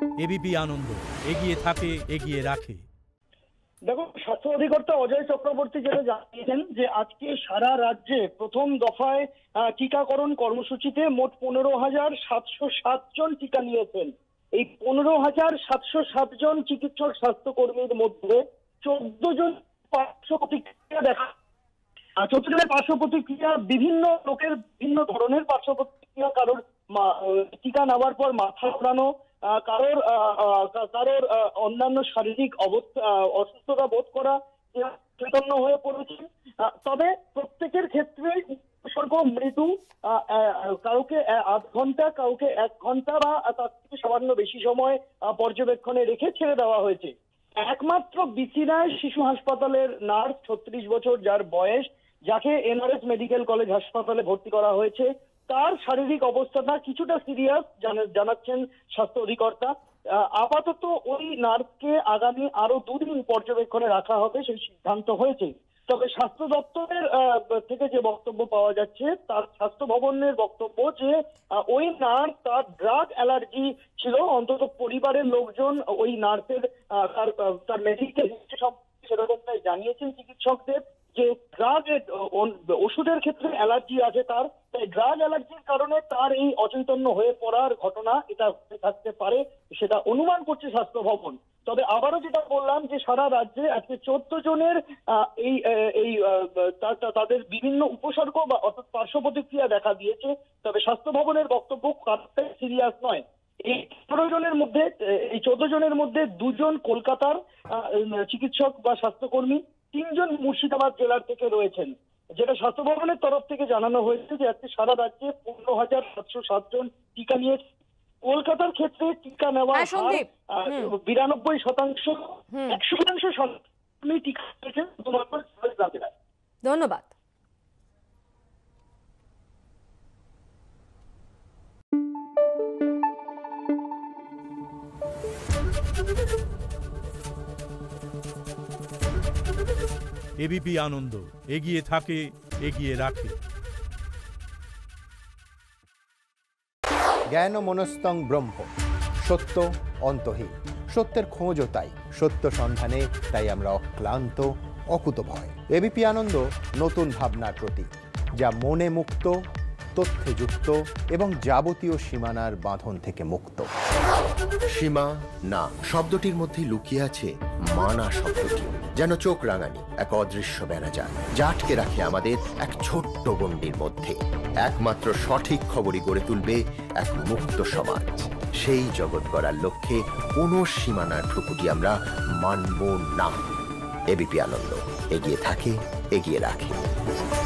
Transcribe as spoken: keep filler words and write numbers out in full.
ABP আনন্দ, এগিয়ে থাকে, এগিয়ে রাখে। দেখো, স্বাস্থ্য অধিকর্তা অজয় চক্রবর্তী যেটা জানিয়েছেন যে আজকে সারা রাজ্যে প্রথম দফায় টিকাকরণ কর্মসূচিতে মোট পনেরো হাজার সাতশো সাত জন টিকা নিয়েছেন। এই পনেরো হাজার সাতশো সাত জন চিকিৎসক স্বাস্থ্যকর্মীর মধ্যে চোদ্দ জন পার্শ্ব প্রতিক্রিয়া দেখা চোদ্দ জনের পার্শ্ব প্রতিক্রিয়া বিভিন্ন লোকের বিভিন্ন ধরনের পার্শ্ব প্রতিক্রিয়া, কারোর টিকা নেওয়ার পর মাথা ঘোরানো, কারোর কারোর অন্যান্য শারীরিক অবস্থা অসুস্থতা বোধ করা, চৈতন্য হয়ে পড়েছে। তবে প্রত্যেকের ক্ষেত্রে উপসর্গ মৃদু, কাউকে আধ ঘন্টা, কাউকে এক ঘন্টা বা তার থেকে সামান্য বেশি সময় পর্যবেক্ষণে রেখে ছেড়ে দেওয়া হয়েছে। একমাত্র বিসিরায় শিশু হাসপাতালের নার্স, ছত্রিশ বছর যার বয়স, যাকে এনআরএস মেডিকেল কলেজ হাসপাতালে ভর্তি করা হয়েছে, তার শারীরিক অবস্থাটা কিছুটা সিরিয়াস জানাচ্ছেন স্বাস্থ্য অধিকর্তা। আপাতত ওই নার্সকে আগামী আরো দুদিন পর্যবেক্ষণে রাখা হবে, সেই সিদ্ধান্ত হয়েছে। তবে স্বাস্থ্য দপ্তরের থেকে যে বক্তব্য পাওয়া যাচ্ছে, তার স্বাস্থ্য ভবনের বক্তব্য যে ওই নার্স তার ড্রাগ অ্যালার্জি ছিল। অন্তত পরিবারের লোকজন ওই নার্সের তার তার মেডিকেল হিস্ট্রি সম্পর্কে সেরকমটাই জানিয়েছেন চিকিৎসকদের যে ড্রাগ ওষুধের ক্ষেত্রে অ্যালার্জি আছে তার, তাই ড্রাগ অ্যালার্জির কারণে তার এই অচৈতন্য হয়ে পড়ার ঘটনা এটা থাকতে পারে, সেটা অনুমান করছে স্বাস্থ্য ভবন। তবে আবারও যেটা বললাম যে সারা রাজ্যে আজকে চোদ্দ জনের এই এই তাদের বিভিন্ন উপসর্গ বা অর্থাৎ পার্শ্ব প্রতিক্রিয়া দেখা দিয়েছে। তবে স্বাস্থ্য ভবনের বক্তব্য কারণটাই সিরিয়াস নয়। এই পনেরো জনের মধ্যে এই চোদ্দ জনের মধ্যে দুজন কলকাতার চিকিৎসক বা স্বাস্থ্যকর্মী, তিনজন মুর্শিদাবাদ জেলার থেকে রয়েছেন। যেটা স্বাস্থ্য ভবনের তরফ থেকে জানানো হয়েছে যে আজকে সারা রাজ্যে পনেরো হাজার সাতশো সাত জন টিকা নিয়েছে। কলকাতার ক্ষেত্রে টিকা নেওয়ার হার বিরানব্বই শতাংশ, একশো শতাংশ টিকা নিয়েছেন শুধুমাত্র জেলায়। ধন্যবাদ। এবিপি আনন্দ, এগিয়ে থাকে, এগিয়ে রাখে। জ্ঞান মনস্তং ব্রহ্ম, সত্য অন্তহীন। সত্যের খোঁজও তাই, সত্য সন্ধানে তাই আমরা অক্লান্ত, অকুতভয়। এবিপি আনন্দ নতুন ভাবনার প্রতীক, যা মনে মুক্ত, তথ্যে যুক্ত এবং যাবতীয় সীমানার বাঁধন থেকে মুক্ত। সীমা না শব্দটির মধ্যে লুকিয়ে আছে মানা শব্দটি, যেন চোখ রাঙানি এক অদৃশ্য বেড়াজাল, যা আটকে রাখে আমাদের এক ছোট্ট গণ্ডির মধ্যে। একমাত্র সঠিক খবরই গড়ে তুলবে এক মুক্ত সমাজ। সেই জগৎ গড়ার লক্ষ্যে কোনো সীমানার ঠুকুটি আমরা মানব না। এবিপি আনন্দ, এগিয়ে থাকে, এগিয়ে রাখে।